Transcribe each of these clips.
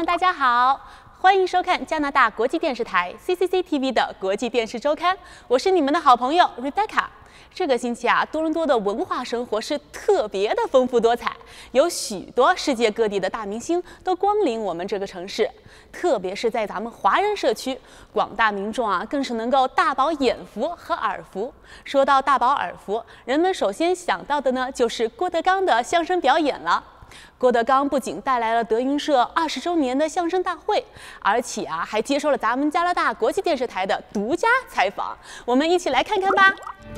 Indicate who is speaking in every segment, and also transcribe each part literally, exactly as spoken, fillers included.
Speaker 1: 大家好，欢迎收看加拿大国际电视台 C C C T V 的国际电视周刊，我是你们的好朋友 Rebecca。这个星期啊，多伦多的文化生活是特别的丰富多彩，有许多世界各地的大明星都光临我们这个城市。特别是在咱们华人社区，广大民众啊，更是能够大饱眼福和耳福。说到大饱耳福，人们首先想到的呢，就是郭德纲的相声表演了。郭德纲不仅带来了德云社二十周年的相声大会，而且啊，还接受了咱们加拿大国际电视台的独家采访。我们一起来看看吧。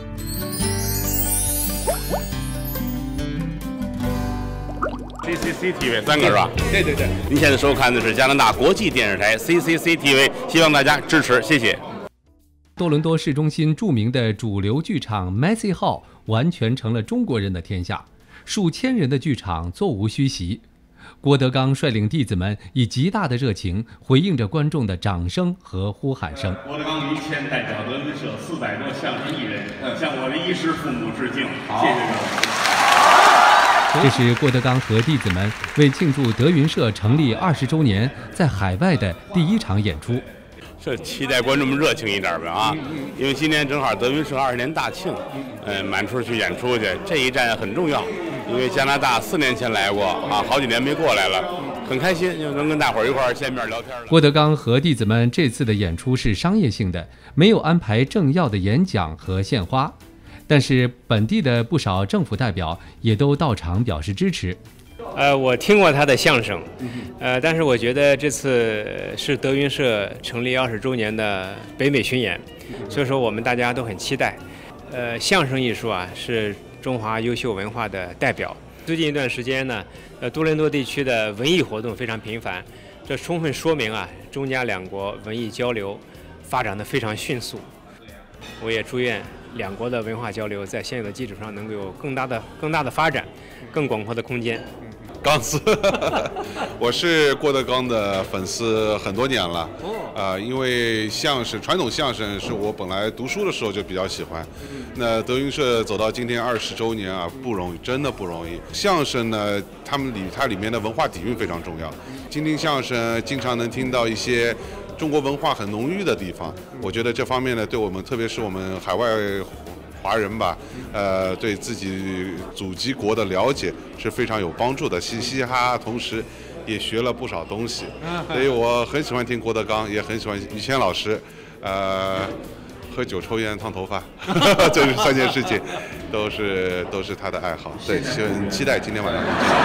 Speaker 2: C C C T V 三个是吧？
Speaker 3: 对对对。
Speaker 2: 您现在收看的是加拿大国际电视台 C C C T V， 希望大家支持，谢谢。
Speaker 4: 多伦多市中心著名的主流剧场 Massey Hall 完全成了中国人的天下，数千人的剧场座无虚席。郭德纲率领弟子们以极大的热情回应着观众的掌声和呼喊声。
Speaker 2: 郭德纲于谦代表德云社四百多相声艺人向我的衣食父母致敬，谢谢各位。
Speaker 4: 这是郭德纲和弟子们为庆祝德云社成立二十周年在海外的第一场演出。
Speaker 2: 这期待观众们热情一点呗啊，因为今年正好德云社二十年大庆，嗯，满处去演出去，这一站很重要。因为加拿大四年前来过啊，好几年没过来了，很开心，就能跟大伙儿一块儿见面聊天了。
Speaker 4: 郭德纲和弟子们这次的演出是商业性的，没有安排政要的演讲和献花。但是本地的不少政府代表也都到场表示支持。
Speaker 5: 呃，我听过他的相声，呃，但是我觉得这次是德云社成立二十周年的北美巡演，所以说我们大家都很期待。呃，相声艺术啊是中华优秀文化的代表。最近一段时间呢，呃，多伦多地区的文艺活动非常频繁，这充分说明啊中加两国文艺交流发展的非常迅速。我也祝愿两国的文化交流在现有的基础上能够有更大的、更大的发展，更广阔的空间。
Speaker 3: 钢丝，我是郭德纲的粉丝很多年了。呃，因为相声，传统相声是我本来读书的时候就比较喜欢。那德云社走到今天二十周年啊，不容易，真的不容易。相声呢，他们里它里面的文化底蕴非常重要。听听相声，经常能听到一些中国文化很浓郁的地方。我觉得这方面呢，对我们，特别是我们海外华人吧，呃，对自己祖籍国的了解是非常有帮助的，嘻嘻哈哈，同时也学了不少东西。所以我很喜欢听郭德纲，也很喜欢于谦老师。呃，喝酒、抽烟、烫头发，这是三件事情，都是都是他的爱好。对，很期待今天晚上。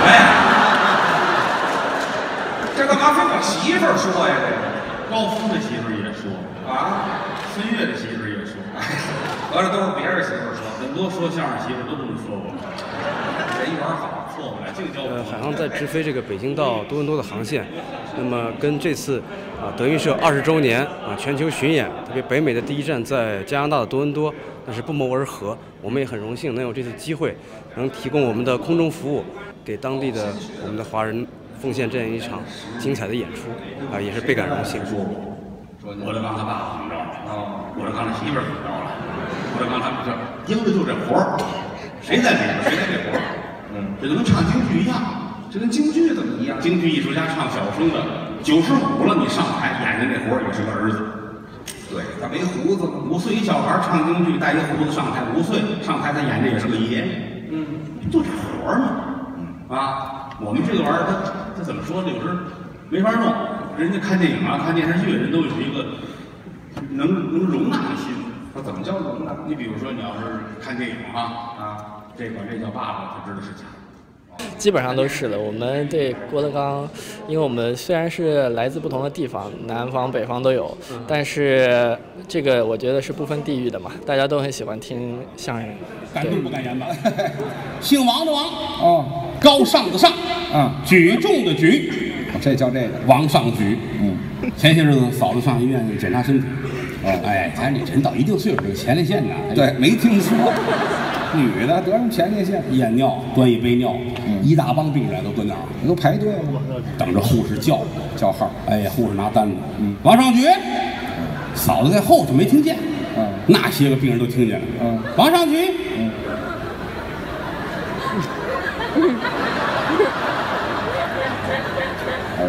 Speaker 6: 这干嘛非我媳妇儿说呀？这个
Speaker 2: 高峰的媳妇儿也说
Speaker 6: 啊，
Speaker 2: 孙越的媳妇儿也说，
Speaker 6: 合着都是别人媳妇儿说，
Speaker 2: 很多说相声媳妇儿都这么说过。
Speaker 6: 人缘好，
Speaker 2: 错不了，这个叫
Speaker 7: 呃，海航在直飞这个北京到多伦多的航线，那么跟这次啊德云社二十周年啊全球巡演，特别北美的第一站在加拿大的多伦多，那是不谋而合。我们也很荣幸能有这次机会，能提供我们的空中服务，给当地的我们的华人奉献这样一场精彩的演出啊，也是倍感荣幸。
Speaker 2: 郭德纲他爸怎么着？郭德纲他媳妇儿怎么着了？郭德纲他们这应的就这活儿，谁在里边谁在这活儿。嗯，这就跟唱京剧一样，
Speaker 6: 这跟京剧怎么一样？
Speaker 2: 京剧艺术家唱小生的，九十五了你上台演的这活儿也是个儿子。
Speaker 6: 对，他没胡子嘛。
Speaker 2: 五岁一小孩唱京剧，带一胡子上台，五岁上台他演这也是个爷。
Speaker 6: 嗯，
Speaker 2: 就这活儿嘛。嗯啊，我们这个玩意儿，他他怎么说呢？有时候没法弄。人家看电影啊，看电视剧，人都有一个能能容纳的心。
Speaker 6: 他怎么叫容纳？
Speaker 2: 你比如说，你要是看电影啊啊，这管这叫爸爸，他知道是假。
Speaker 8: 基本上都是的。我们对郭德纲，因为我们虽然是来自不同的地方，南方、北方都有，但是这个我觉得是不分地域的嘛，大家都很喜欢听相声。
Speaker 2: 敢怒不敢言吧？姓王的王，
Speaker 6: 哦，
Speaker 2: 高尚的尚，
Speaker 6: 嗯，
Speaker 2: 举重的举，
Speaker 6: 这叫这个
Speaker 2: 往上举。
Speaker 6: 嗯，
Speaker 2: 前些日子嫂子上医院检查身体，哦，哎，咱这人到一定岁数，这个前列腺呐，
Speaker 6: 对，没听说。
Speaker 2: 女的得上前列腺，验尿端一杯尿，
Speaker 6: 嗯，
Speaker 2: 一大帮病人都蹲那儿，
Speaker 6: 都排队了，
Speaker 2: 等着护士叫
Speaker 6: 叫号。
Speaker 2: 哎，护士拿单子，
Speaker 6: 嗯，
Speaker 2: 往上举。嫂子在后头没听见，
Speaker 6: 嗯，
Speaker 2: 那些个病人都听见了，
Speaker 6: 嗯，
Speaker 2: 往上举，
Speaker 6: 嗯。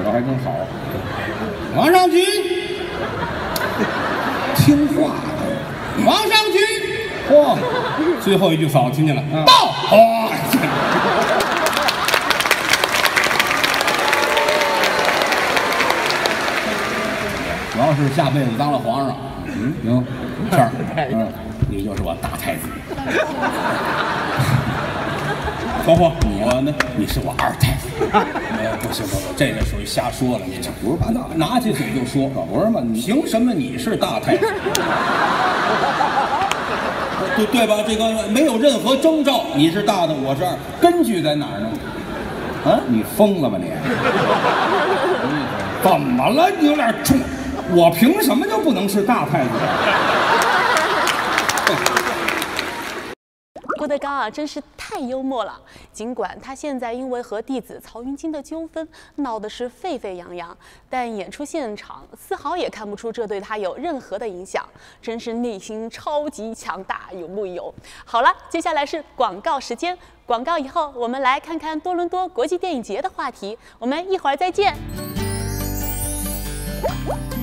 Speaker 9: 的还真好。往上举，听话的，往上举。嚯、哦，最后一句嗓子听见了，嗯、到，哇、哦！主要是下辈子当了皇上，嗯，行，这儿，嗯，你就是我大太子。包括我呢，你是我二太子。哎，不行不行，这个属于瞎说了，你这不是吧？拿拿起嘴就说，不是吗？凭什么你是大太子？对对吧？这个没有任何征兆，你是大的，我是二，根据在哪儿呢？啊，你疯了吧你？怎么了？你有点冲，我凭什么就不能是大太子？
Speaker 1: 郭德纲啊，真是太幽默了。尽管他现在因为和弟子曹云金的纠纷闹得是沸沸扬扬，但演出现场丝毫也看不出这对他有任何的影响，真是内心超级强大，有木有？好了，接下来是广告时间。广告以后，我们来看看多伦多国际电影节的话题。我们一会儿再见。